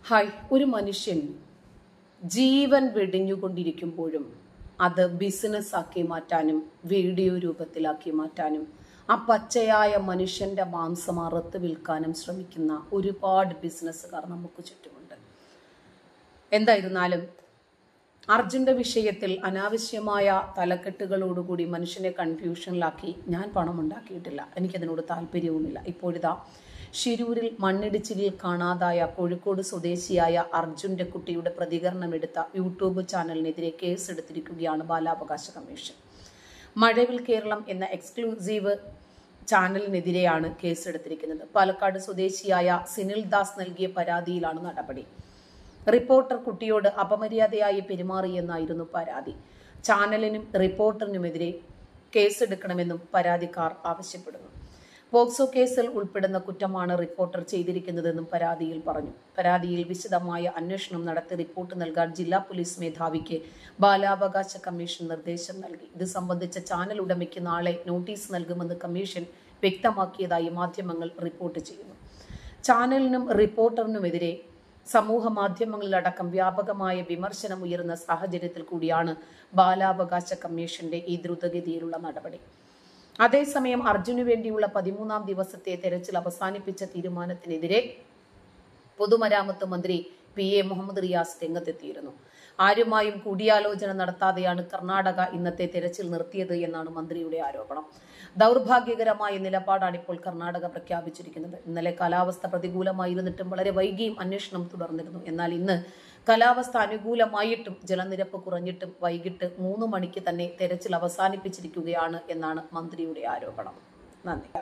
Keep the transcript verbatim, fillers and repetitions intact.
Hi, ഒരു മനുഷ്യൻ ജീവൻ വെടിഞ്ഞുകൊണ്ടിരിക്കുമ്പോഴും അത് ബിസിനസ് ആക്കി മാറ്റാനും വീഡിയോ രൂപത്തിലാക്കി മാറ്റാനും ആ പച്ചയായ മനുഷ്യന്റെ മാംസം അറുത്ത് വിൽക്കാനും ശ്രമിക്കുന്ന ഒരുപാട് ബിസിനസ്സുകാർ നമുക്ക് ചുറ്റുമുണ്ട്. എന്തായിരുന്നാലും അർജുന്റെ വിഷയത്തിൽ അനാവശ്യമായ തലക്കെട്ടുകളോടുകൂടി മനുഷ്യനെ കൺഫ്യൂഷനിലാക്കി ഞാൻ പണം ഉണ്ടാക്കിയിട്ടില്ല, എനിക്കതിനോട് താല്പര്യവുമില്ല. ഇപ്പോഴിതാ ശിരൂരിൽ മണ്ണിടിച്ചിലിൽ കാണാതായ കോഴിക്കോട് സ്വദേശിയായ അർജുന്റെ കുട്ടിയുടെ പ്രതികരണമെടുത്ത യൂട്യൂബ് ചാനലിനെതിരെ കേസെടുത്തിരിക്കുകയാണ് ബാലാവകാശ കമ്മീഷൻ. മഴവിൽ കേരളം എന്ന എക്സ്ക്ലൂസീവ് ചാനലിനെതിരെയാണ് കേസെടുത്തിരിക്കുന്നത്. പാലക്കാട് സ്വദേശിയായ സിനിൽ ദാസ് നൽകിയ പരാതിയിലാണ് നടപടി. റിപ്പോർട്ടർ കുട്ടിയോട് അപമര്യാദയായി പെരുമാറിയെന്നായിരുന്നു പരാതി. ചാനലിനും റിപ്പോർട്ടറിനുമെതിരെ കേസെടുക്കണമെന്നും പരാതിക്കാർ ആവശ്യപ്പെടുന്നു. പോക്സോ കേസിൽ ഉൾപ്പെടുന്ന കുറ്റമാണ് റിപ്പോർട്ടർ ചെയ്തിരിക്കുന്നതെന്നും പരാതിയിൽ പറഞ്ഞു. പരാതിയിൽ വിശദമായ അന്വേഷണം നടത്തി റിപ്പോർട്ട് നൽകാൻ ജില്ലാ പോലീസ് മേധാവിക്ക് ബാലാവകാശ കമ്മീഷൻ നിർദ്ദേശം നൽകി. ഇത് സംബന്ധിച്ച ചാനൽ ഉടമയ്ക്ക് നാളെ നോട്ടീസ് നൽകുമെന്ന് കമ്മീഷൻ വ്യക്തമാക്കിയതായി മാധ്യമങ്ങൾ റിപ്പോർട്ട് ചെയ്യുന്നു. ചാനലിനും റിപ്പോർട്ടറിനുമെതിരെ സമൂഹ മാധ്യമങ്ങളിലടക്കം വ്യാപകമായ വിമർശനം ഉയർന്ന സാഹചര്യത്തിൽ കൂടിയാണ് ബാലാവകാശ കമ്മീഷന്റെ ഈ ദ്രുതഗതിയിലുള്ള നടപടി. അതേസമയം അർജുനു വേണ്ടിയുള്ള പതിമൂന്നാം ദിവസത്തെ തെരച്ചിൽ അവസാനിപ്പിച്ച തീരുമാനത്തിനെതിരെ പൊതുമരാമത്ത് മന്ത്രി പി എ മുഹമ്മദ് റിയാസ് രംഗത്തെത്തിയിരുന്നു. ആരുമായും കൂടിയാലോചന നടത്താതെയാണ് കർണാടക ഇന്നത്തെ തെരച്ചിൽ നിർത്തിയത് എന്നാണ് മന്ത്രിയുടെ ആരോപണം. ദൗർഭാഗ്യകരമായ നിലപാടാണ് ഇപ്പോൾ കർണാടക പ്രഖ്യാപിച്ചിരിക്കുന്നത്. ഇന്നലെ കാലാവസ്ഥ പ്രതികൂലമായിരുന്നിട്ടും വളരെ വൈകിയും അന്വേഷണം തുടർന്നിരുന്നു. എന്നാൽ ഇന്ന് കാലാവസ്ഥ അനുകൂലമായിട്ടും ജലനിരപ്പ് കുറഞ്ഞിട്ടും വൈകിട്ട് മൂന്ന് മണിക്ക് തന്നെ തെരച്ചിൽ അവസാനിപ്പിച്ചിരിക്കുകയാണ് എന്നാണ് മന്ത്രിയുടെ ആരോപണം. നന്ദി.